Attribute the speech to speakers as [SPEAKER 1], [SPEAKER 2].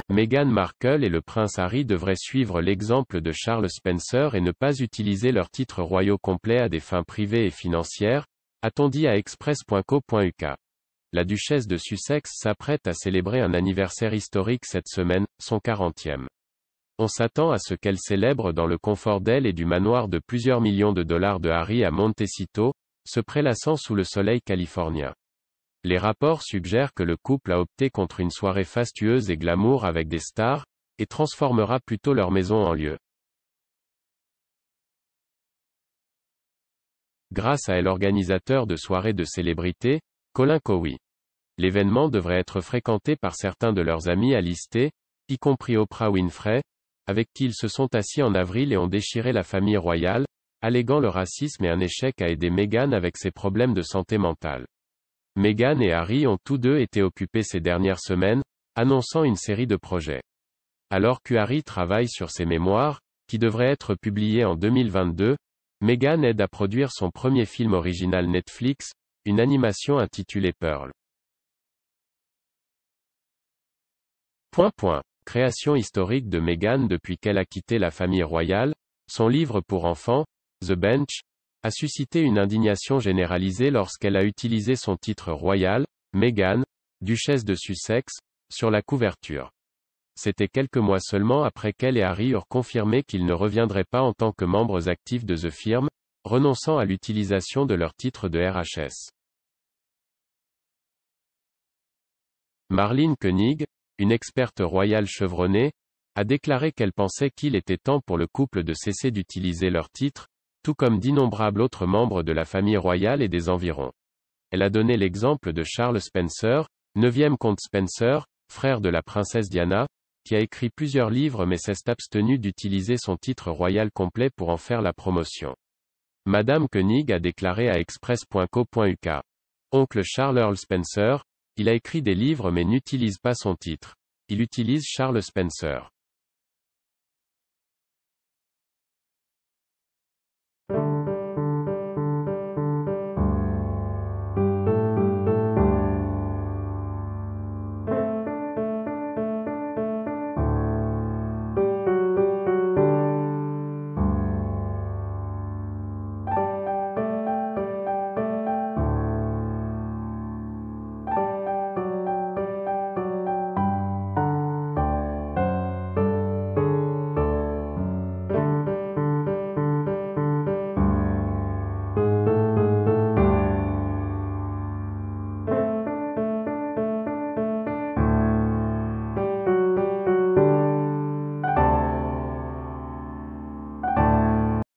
[SPEAKER 1] Meghan Markle et le prince Harry devraient suivre l'exemple de Charles Spencer et ne pas utiliser leurs titres royaux complets à des fins privées et financières, a-t-on dit à express.co.uk. La duchesse de Sussex s'apprête à célébrer un anniversaire historique cette semaine, son 40e. On s'attend à ce qu'elle célèbre dans le confort d'elle et du manoir de plusieurs millions de dollars de Harry à Montecito, se prélassant sous le soleil californien. Les rapports suggèrent que le couple a opté contre une soirée fastueuse et glamour avec des stars, et transformera plutôt leur maison en lieu. Grâce à l'organisateur de soirées de célébrités, Colin Cowie. L'événement devrait être fréquenté par certains de leurs amis à lister, y compris Oprah Winfrey, avec qui ils se sont assis en avril et ont déchiré la famille royale, alléguant le racisme et un échec à aider Meghan avec ses problèmes de santé mentale. Meghan et Harry ont tous deux été occupés ces dernières semaines, annonçant une série de projets. Alors que Harry travaille sur ses mémoires, qui devraient être publiés en 2022, Meghan aide à produire son premier film original Netflix, une animation intitulée Pearl. Création historique de Meghan depuis qu'elle a quitté la famille royale, son livre pour enfants, The Bench, a suscité une indignation généralisée lorsqu'elle a utilisé son titre royal, Meghan, duchesse de Sussex, sur la couverture. C'était quelques mois seulement après qu'elle et Harry eurent confirmé qu'ils ne reviendraient pas en tant que membres actifs de The Firm, renonçant à l'utilisation de leur titre de RHS. Marlene Koenig, une experte royale chevronnée, a déclaré qu'elle pensait qu'il était temps pour le couple de cesser d'utiliser leur titre, tout comme d'innombrables autres membres de la famille royale et des environs. Elle a donné l'exemple de Charles Spencer, 9e comte Spencer, frère de la princesse Diana, qui a écrit plusieurs livres mais s'est abstenu d'utiliser son titre royal complet pour en faire la promotion. Madame Koenig a déclaré à express.co.uk. Oncle Charles Earl Spencer, il a écrit des livres mais n'utilise pas son titre. Il utilise Charles Spencer.